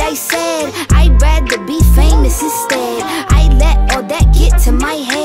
I said, I'd rather be famous instead. I let all that get to my head.